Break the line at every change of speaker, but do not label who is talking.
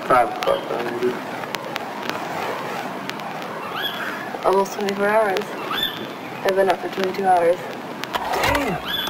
5 o'clock already.
Almost 24 hours. I've been up for 22 hours.
Damn!